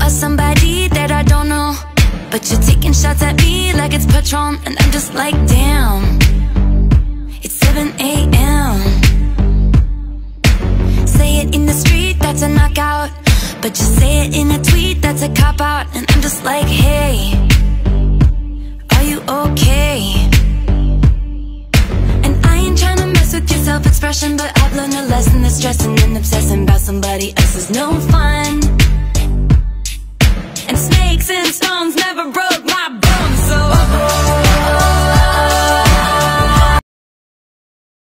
about somebody that I don't know, but you're taking shots at me like it's Patron, and I'm just like, damn, it's 7 a.m. Say it in the street, that's a knockout, but you say it in a tweet, that's a cop-out. And I'm just like, hey, are you okay? And I ain't tryna mess with your self-expression, but I've learned a lesson that stressing and obsessing about somebody else is no fun. And snakes and stones never broke